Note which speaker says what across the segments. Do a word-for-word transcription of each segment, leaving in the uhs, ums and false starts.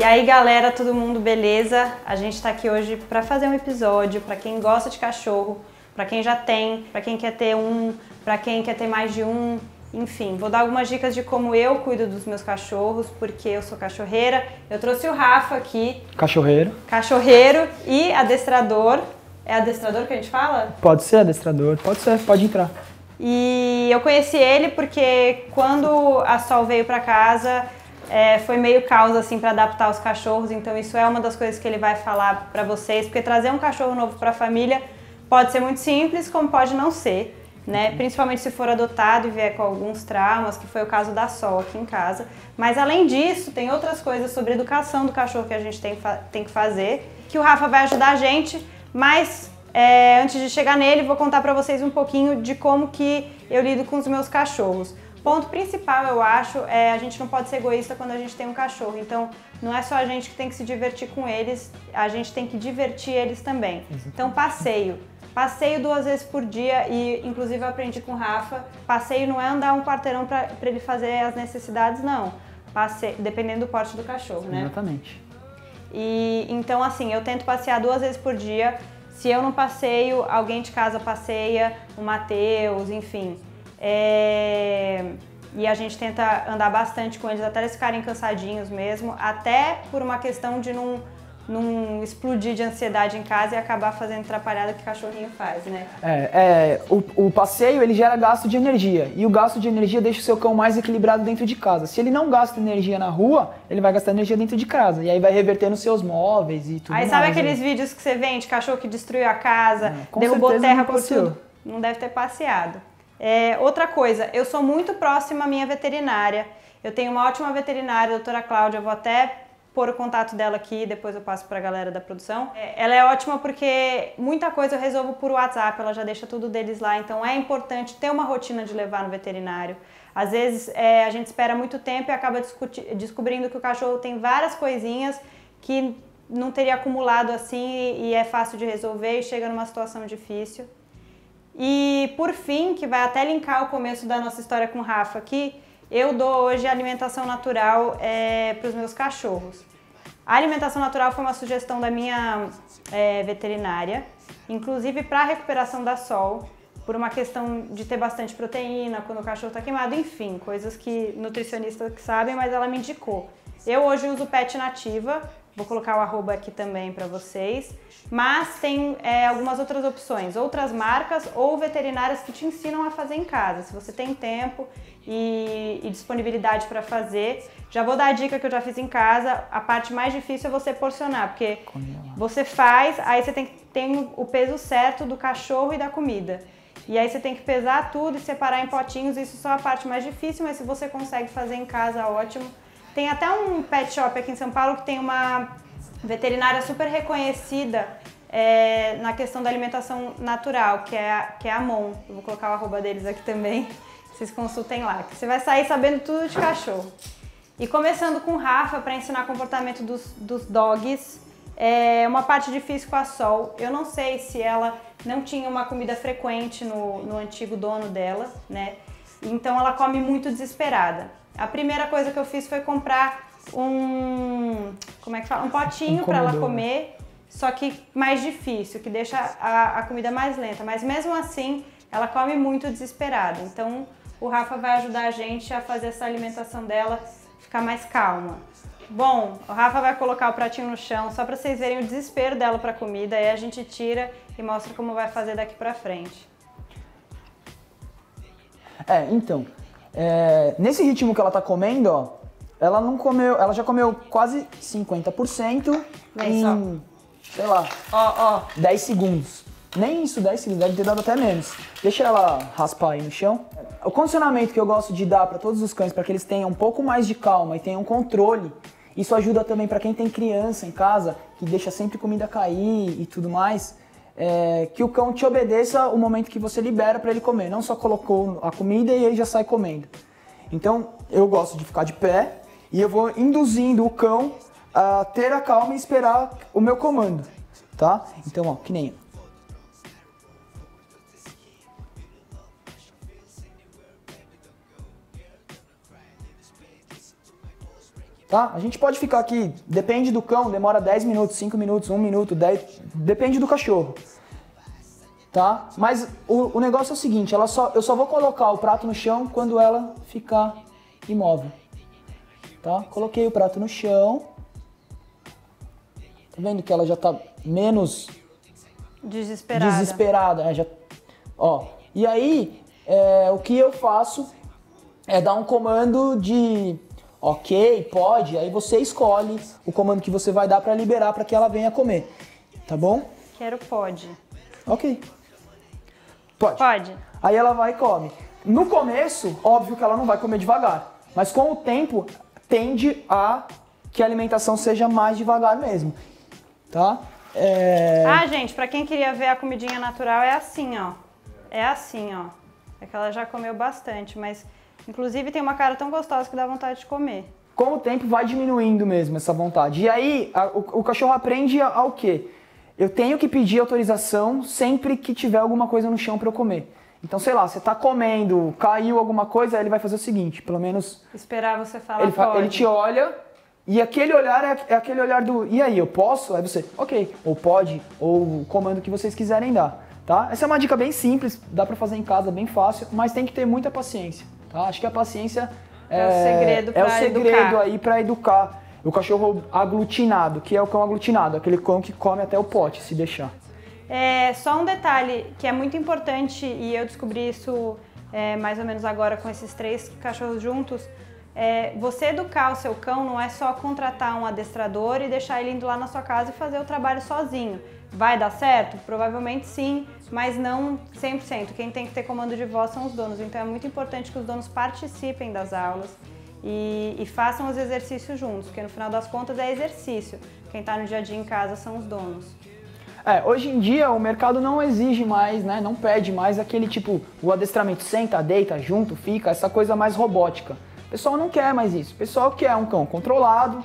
Speaker 1: aí galera, todo mundo beleza? A gente tá aqui hoje para fazer um episódio para quem gosta de cachorro, para quem já tem, para quem quer ter um, para quem quer ter mais de um, enfim. Vou dar algumas dicas de como eu cuido dos meus cachorros, porque eu sou cachorreira. Eu trouxe o Rafa aqui.
Speaker 2: Cachorreiro.
Speaker 1: Cachorreiro e adestrador. É adestrador que a gente fala?
Speaker 2: Pode ser adestrador, pode ser, pode entrar.
Speaker 1: E eu conheci ele porque quando a Sol veio para casa, é, foi meio caos assim para adaptar os cachorros, então isso é uma das coisas que ele vai falar para vocês, porque trazer um cachorro novo para a família pode ser muito simples, como pode não ser, né? Principalmente se for adotado e vier com alguns traumas, que foi o caso da Sol aqui em casa. Mas além disso, tem outras coisas sobre educação do cachorro que a gente tem, tem que fazer, que o Rafa vai ajudar a gente, mas é, antes de chegar nele, vou contar para vocês um pouquinho de como que eu lido com os meus cachorros. Ponto principal, eu acho, é a gente não pode ser egoísta quando a gente tem um cachorro. Então, não é só a gente que tem que se divertir com eles, a gente tem que divertir eles também. Então, passeio. Passeio duas vezes por dia e, inclusive, eu aprendi com o Rafa, passeio não é andar um quarteirão para ele fazer as necessidades, não. Passeio, dependendo do porte do cachorro, né?
Speaker 2: Exatamente.
Speaker 1: E, então, assim, eu tento passear duas vezes por dia. Se eu não passeio, alguém de casa passeia, o Matheus, enfim. É... E a gente tenta andar bastante com eles, até eles ficarem cansadinhos mesmo, até por uma questão de não, não explodir de ansiedade em casa e acabar fazendo atrapalhada que o cachorrinho faz, né?
Speaker 2: É, é o, o passeio ele gera gasto de energia, e o gasto de energia deixa o seu cão mais equilibrado dentro de casa. Se ele não gasta energia na rua, ele vai gastar energia dentro de casa, e aí vai reverter nos seus móveis e tudo mais.
Speaker 1: Aí sabe
Speaker 2: mais,
Speaker 1: aqueles
Speaker 2: né?
Speaker 1: vídeos que você vê de cachorro que destruiu a casa,
Speaker 2: É,
Speaker 1: derrubou terra por
Speaker 2: passeou.
Speaker 1: tudo? Não deve ter passeado. É, outra coisa, eu sou muito próxima à minha veterinária. Eu tenho uma ótima veterinária, a doutora Cláudia, eu vou até pôr o contato dela aqui, depois eu passo para a galera da produção. É, ela é ótima porque muita coisa eu resolvo por WhatsApp, ela já deixa tudo deles lá, então é importante ter uma rotina de levar no veterinário. Às vezes é, a gente espera muito tempo e acaba descobrindo que o cachorro tem várias coisinhas que não teria acumulado assim e é fácil de resolver e chega numa situação difícil. E por fim, que vai até linkar o começo da nossa história com o Rafa aqui, eu dou hoje alimentação natural é, para os meus cachorros. A alimentação natural foi uma sugestão da minha é, veterinária, inclusive para a recuperação da Sol, por uma questão de ter bastante proteína quando o cachorro está queimado, enfim, coisas que nutricionistas que sabem, mas ela me indicou. Eu hoje uso Pet Nativa, vou colocar o arroba aqui também para vocês, mas tem é, algumas outras opções, outras marcas ou veterinárias que te ensinam a fazer em casa, se você tem tempo e, e disponibilidade para fazer. Já vou dar a dica que eu já fiz em casa, a parte mais difícil é você porcionar, porque você faz, aí você tem que ter o peso certo do cachorro e da comida. E aí você tem que pesar tudo e separar em potinhos, isso só é a parte mais difícil, mas se você consegue fazer em casa, ótimo. Tem até um pet shop aqui em São Paulo que tem uma veterinária super reconhecida é, na questão da alimentação natural, que é, a, que é a Mon. Eu vou colocar o arroba deles aqui também, vocês consultem lá, que você vai sair sabendo tudo de cachorro. E começando com o Rafa, para ensinar comportamento dos, dos dogs, é uma parte difícil com a Sol. Eu não sei se ela não tinha uma comida frequente no, no antigo dono dela, né? Então ela come muito desesperada. A primeira coisa que eu fiz foi comprar um, como é que fala? Um potinho
Speaker 2: um
Speaker 1: para ela comer, só que mais difícil, que deixa a, a comida mais lenta. Mas mesmo assim, ela come muito desesperada. Então o Rafa vai ajudar a gente a fazer essa alimentação dela ficar mais calma. Bom, o Rafa vai colocar o pratinho no chão só para vocês verem o desespero dela para comida. Aí a gente tira e mostra como vai fazer daqui para frente.
Speaker 2: É, então... É, nesse ritmo que ela tá comendo, ó, ela não comeu, ela já comeu quase cinquenta por cento em, só. sei lá,
Speaker 1: ó, ó.
Speaker 2: dez segundos. Nem isso, dez segundos, deve ter dado até menos. Deixa ela raspar aí no chão. O condicionamento que eu gosto de dar para todos os cães, para que eles tenham um pouco mais de calma e tenham controle, isso ajuda também para quem tem criança em casa, que deixa sempre comida cair e tudo mais. É, que o cão te obedeça o momento que você libera para ele comer, não só colocou a comida e ele já sai comendo. Então eu gosto de ficar de pé e eu vou induzindo o cão a ter a calma e esperar o meu comando, tá? Então, ó, que nem tá? A gente pode ficar aqui, depende do cão, demora dez minutos, cinco minutos, um minuto, dez, depende do cachorro, tá? Mas o, o negócio é o seguinte, ela só, eu só vou colocar o prato no chão quando ela ficar imóvel, tá? Coloquei o prato no chão, tá vendo que ela já tá menos
Speaker 1: desesperada,
Speaker 2: desesperada, né? Já, ó, e aí, é, o que eu faço é dar um comando de ok, pode, aí você escolhe o comando que você vai dar para liberar para que ela venha comer, tá bom?
Speaker 1: Quero pode.
Speaker 2: Ok. Pode.
Speaker 1: Pode.
Speaker 2: Aí ela vai e come. No começo, óbvio que ela não vai comer devagar, mas com o tempo tende a que a alimentação seja mais devagar mesmo, tá? É...
Speaker 1: Ah, gente, para quem queria ver a comidinha natural é assim, ó. É assim, ó. É que ela já comeu bastante, mas inclusive tem uma cara tão gostosa que dá vontade de comer.
Speaker 2: Com o tempo vai diminuindo mesmo essa vontade. E aí a, o, o cachorro aprende ao quê? Eu tenho que pedir autorização sempre que tiver alguma coisa no chão para eu comer. Então, sei lá, você tá comendo, caiu alguma coisa, aí ele vai fazer o seguinte, pelo menos...
Speaker 1: Esperar você falar
Speaker 2: ele,
Speaker 1: pode.
Speaker 2: Ele te olha e aquele olhar é, é aquele olhar do... E aí, eu posso? Aí você, ok, ou pode, ou o comando que vocês quiserem dar, tá? Essa é uma dica bem simples, dá para fazer em casa, bem fácil, mas tem que ter muita paciência. Tá? Acho que a paciência é,
Speaker 1: é o segredo para
Speaker 2: é o segredo
Speaker 1: educar.
Speaker 2: aí para educar o cachorro aglutinado, que é o cão aglutinado, aquele cão que come até o pote, se deixar.
Speaker 1: É, só um detalhe que é muito importante, e eu descobri isso é, mais ou menos agora com esses três cachorros juntos, é, você educar o seu cão não é só contratar um adestrador e deixar ele indo lá na sua casa e fazer o trabalho sozinho. Vai dar certo? Provavelmente sim, mas não cem por cento. Quem tem que ter comando de voz são os donos. Então é muito importante que os donos participem das aulas e, e façam os exercícios juntos, porque no final das contas é exercício. Quem está no dia a dia em casa são os donos.
Speaker 2: É, hoje em dia o mercado não exige mais, né, não pede mais aquele tipo, o adestramento senta, deita, junto, fica, essa coisa mais robótica. O pessoal não quer mais isso. O pessoal quer um cão controlado,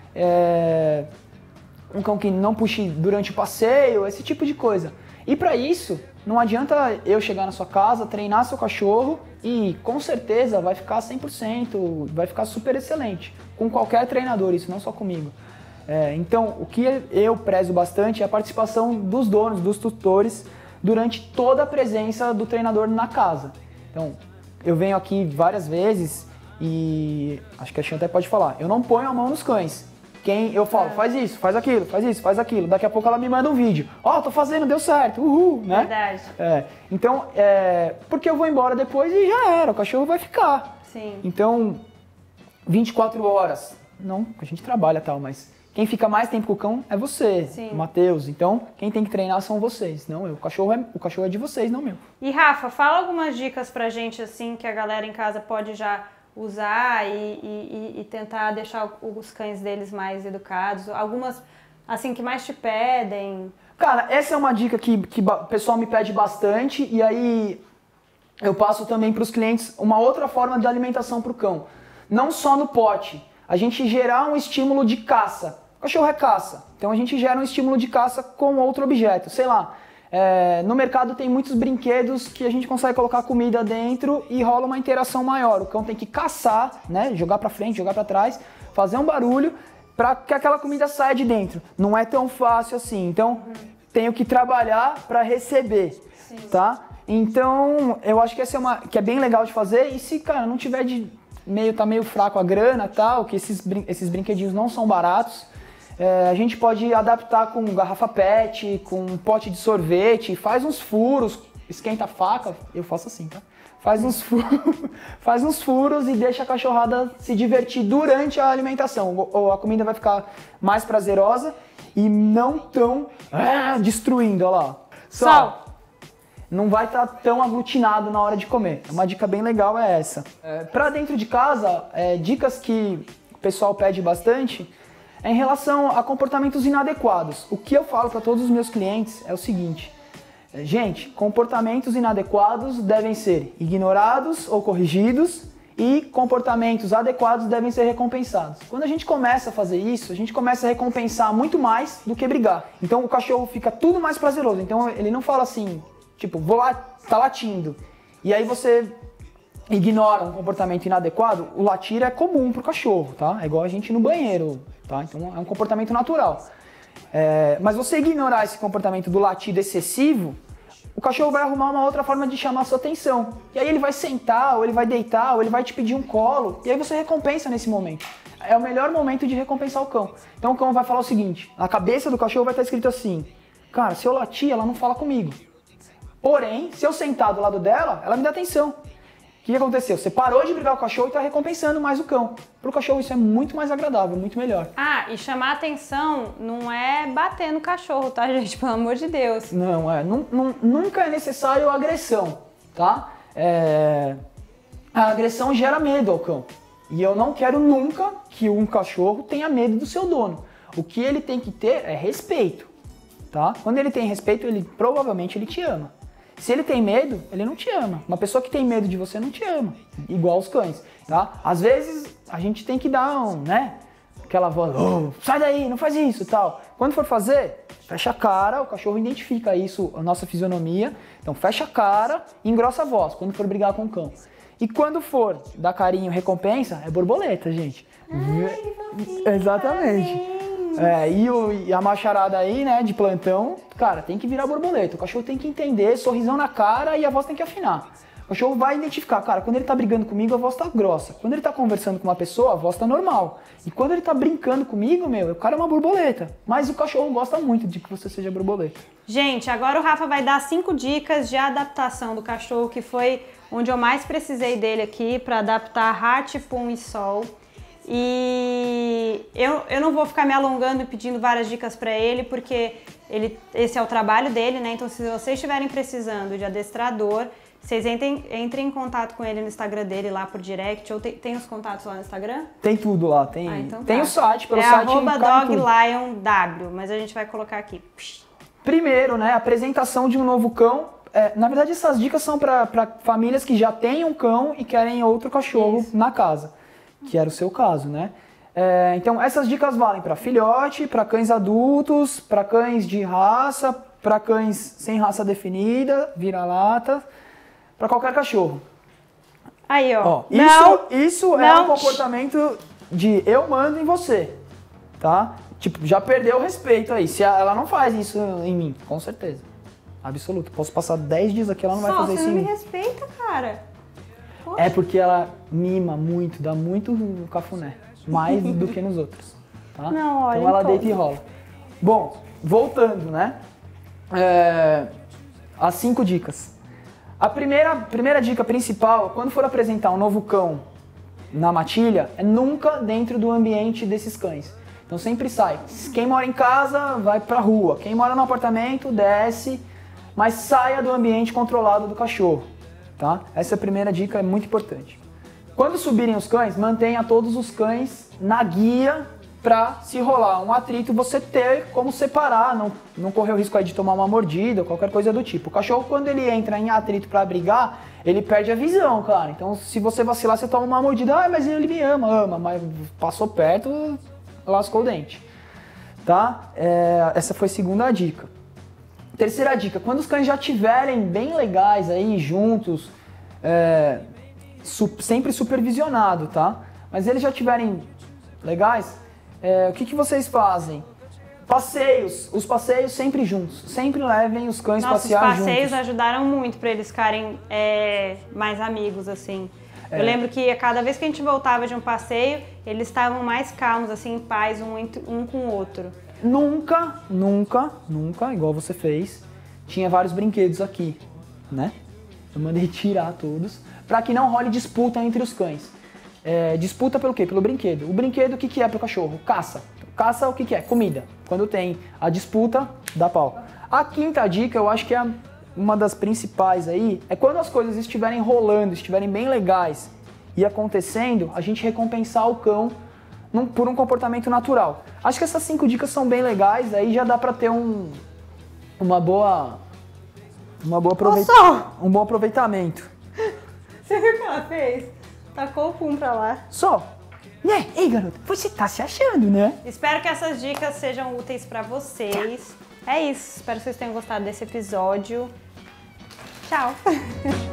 Speaker 2: é... um cão que não puxe durante o passeio, esse tipo de coisa. E para isso, não adianta eu chegar na sua casa, treinar seu cachorro e com certeza vai ficar cem por cento, vai ficar super excelente. Com qualquer treinador, isso não só comigo. É, então, o que eu prezo bastante é a participação dos donos, dos tutores, durante toda a presença do treinador na casa. Então, eu venho aqui várias vezes e acho que a Xan até pode falar, eu não ponho a mão nos cães. Quem eu falo, faz isso, faz aquilo, faz isso, faz aquilo. Daqui a pouco ela me manda um vídeo. Ó, oh, tô fazendo, deu certo, uhul, né?
Speaker 1: Verdade.
Speaker 2: É, então, é, porque eu vou embora depois e já era, o cachorro vai ficar.
Speaker 1: Sim.
Speaker 2: Então, vinte e quatro horas, não, a gente trabalha e tal, mas quem fica mais tempo com o cão é você,
Speaker 1: Sim.
Speaker 2: o Matheus. Então, quem tem que treinar são vocês, não eu. O cachorro é, o cachorro é de vocês, não meu.
Speaker 1: E Rafa, fala algumas dicas pra gente, assim, que a galera em casa pode já usar e, e, e tentar deixar os cães deles mais educados. Algumas, assim, que mais te pedem.
Speaker 2: Cara, essa é uma dica que, que o pessoal me pede bastante e aí eu passo também para os clientes uma outra forma de alimentação para o cão. Não só no pote, a gente gerar um estímulo de caça. O cachorro é caça, então a gente gera um estímulo de caça com outro objeto. Sei lá, é, no mercado tem muitos brinquedos que a gente consegue colocar comida dentro e rola uma interação maior. O cão tem que caçar, né, jogar para frente, jogar para trás, fazer um barulho para que aquela comida saia de dentro. Não é tão fácil assim, então uhum. tenho que trabalhar para receber, Sim. tá? Então eu acho que essa é uma que é bem legal de fazer e se, cara, não tiver de meio tá meio fraco a grana, tal, que esses brin esses brinquedinhos não são baratos, é, a gente pode adaptar com garrafa pet, com pote de sorvete, faz uns furos, esquenta a faca, eu faço assim, tá? Faz uns furos, faz uns furos e deixa a cachorrada se divertir durante a alimentação. Ou a comida vai ficar mais prazerosa e não tão ah, destruindo, olha lá. Só, Só. Não vai estar tá tão aglutinado na hora de comer. Uma dica bem legal é essa. É, para dentro de casa, é, dicas que o pessoal pede bastante é em relação a comportamentos inadequados. O que eu falo para todos os meus clientes é o seguinte. Gente, comportamentos inadequados devem ser ignorados ou corrigidos e comportamentos adequados devem ser recompensados. Quando a gente começa a fazer isso, a gente começa a recompensar muito mais do que brigar. Então o cachorro fica tudo mais prazeroso. Então ele não fala assim, tipo, vou lá, tá latindo. E aí você ignora um comportamento inadequado, o latir é comum pro cachorro, tá? É igual a gente ir no banheiro, tá? Então é um comportamento natural. É, mas você ignorar esse comportamento do latido excessivo, o cachorro vai arrumar uma outra forma de chamar a sua atenção. E aí ele vai sentar, ou ele vai deitar, ou ele vai te pedir um colo, e aí você recompensa nesse momento. É o melhor momento de recompensar o cão. Então o cão vai falar o seguinte, na cabeça do cachorro vai estar escrito assim, cara, se eu latir, ela não fala comigo. Porém, se eu sentar do lado dela, ela me dá atenção. O que aconteceu? Você parou de brigar com o cachorro e está recompensando mais o cão. Para o cachorro isso é muito mais agradável, muito melhor.
Speaker 1: Ah, e chamar atenção não é bater no cachorro, tá, gente? Pelo amor de Deus.
Speaker 2: Não, é. Num, num, nunca é necessário agressão, tá? É, a agressão gera medo ao cão. E eu não quero nunca que um cachorro tenha medo do seu dono. O que ele tem que ter é respeito, tá? Quando ele tem respeito, ele provavelmente ele te ama. Se ele tem medo, ele não te ama. Uma pessoa que tem medo de você não te ama. Igual os cães, tá? Às vezes, a gente tem que dar um, né? Aquela voz, oh, sai daí, não faz isso e tal. Quando for fazer, fecha a cara, o cachorro identifica isso, a nossa fisionomia. Então, fecha a cara e engrossa a voz, quando for brigar com o cão. E quando for dar carinho, recompensa, é borboleta, gente.
Speaker 1: Ai, que fofinho,
Speaker 2: exatamente. É, e, o, e a macharada aí, né, de plantão, cara, tem que virar borboleta. O cachorro tem que entender, sorrisão na cara e a voz tem que afinar. O cachorro vai identificar, cara, quando ele tá brigando comigo, a voz tá grossa. Quando ele tá conversando com uma pessoa, a voz tá normal. E quando ele tá brincando comigo, meu, o cara é uma borboleta. Mas o cachorro gosta muito de que você seja borboleta.
Speaker 1: Gente, agora o Rafa vai dar cinco dicas de adaptação do cachorro, que foi onde eu mais precisei dele aqui, para adaptar Hart, Pum e Sol. E eu, eu não vou ficar me alongando e pedindo várias dicas para ele, porque ele, esse é o trabalho dele, né? Então, se vocês estiverem precisando de adestrador, vocês entrem, entrem em contato com ele no Instagram dele, lá por direct. Ou tem, tem os contatos lá no Instagram?
Speaker 2: Tem tudo lá, tem,
Speaker 1: ah, então
Speaker 2: tem
Speaker 1: tá.
Speaker 2: o site, pelo
Speaker 1: é
Speaker 2: site...
Speaker 1: arroba doglion.w, mas a gente vai colocar aqui.
Speaker 2: Primeiro, né, apresentação de um novo cão. É, na verdade, essas dicas são para famílias que já têm um cão e querem outro cachorro Isso. na casa. Que era o seu caso, né? É, então, essas dicas valem para filhote, para cães adultos, para cães de raça, para cães sem raça definida, vira-lata, para qualquer cachorro.
Speaker 1: Aí, ó.
Speaker 2: ó
Speaker 1: não,
Speaker 2: isso isso
Speaker 1: não.
Speaker 2: é um comportamento de eu mando em você, tá? Tipo, já perdeu o respeito aí. Se ela não faz isso em mim, com certeza. Absoluto. Posso passar dez dias aqui, ela não vai
Speaker 1: Só,
Speaker 2: fazer isso em mim.
Speaker 1: Você não me respeita, cara. Poxa.
Speaker 2: É porque ela mima muito, dá muito cafuné. Mais do que nos outros. Tá?
Speaker 1: Não, olha,
Speaker 2: então ela
Speaker 1: então.
Speaker 2: deita e rola. Bom, voltando, né? É, as cinco dicas. A primeira, primeira dica principal, quando for apresentar um novo cão na matilha, é nunca dentro do ambiente desses cães. Então sempre sai. Quem mora em casa, vai pra rua. Quem mora no apartamento, desce. Mas saia do ambiente controlado do cachorro. Tá? Essa primeira dica é muito importante. Quando subirem os cães, mantenha todos os cães na guia para, se rolar um atrito, você ter como separar, não, não correr o risco aí de tomar uma mordida ou qualquer coisa do tipo. O cachorro, quando ele entra em atrito para brigar, ele perde a visão, cara. Então, se você vacilar, você toma uma mordida, ah, mas ele me ama, ama, mas passou perto, lascou o dente. Tá? É, essa foi a segunda dica. Terceira dica, quando os cães já estiverem bem legais aí, juntos, é, su sempre supervisionado, tá? Mas eles já estiverem legais, é, o que, que vocês fazem? Passeios, os passeios sempre juntos, sempre levem os cães
Speaker 1: Nossa,
Speaker 2: passear juntos.
Speaker 1: Os passeios juntos. Ajudaram muito para eles ficarem é, mais amigos, assim. É. Eu lembro que a cada vez que a gente voltava de um passeio, eles estavam mais calmos, assim, em paz, um, um com o outro.
Speaker 2: Nunca, nunca, nunca, igual você fez, tinha vários brinquedos aqui, né? Eu mandei tirar todos, para que não role disputa entre os cães. É, disputa pelo quê? Pelo brinquedo. O brinquedo, o que, que é pro cachorro? Caça. Caça, o que, que é? Comida. Quando tem a disputa, dá pau. A quinta dica, eu acho que é uma das principais aí, é quando as coisas estiverem rolando, estiverem bem legais e acontecendo, a gente recompensar o cão num, por um comportamento natural. Acho que essas cinco dicas são bem legais, aí já dá pra ter um, uma boa, uma boa aproveita, um bom aproveitamento.
Speaker 1: Você viu o que ela fez? Tacou o pum pra lá.
Speaker 2: Só. Né? Ei, garoto, você tá se achando, né?
Speaker 1: Espero que essas dicas sejam úteis pra vocês. É isso, espero que vocês tenham gostado desse episódio. Tchau!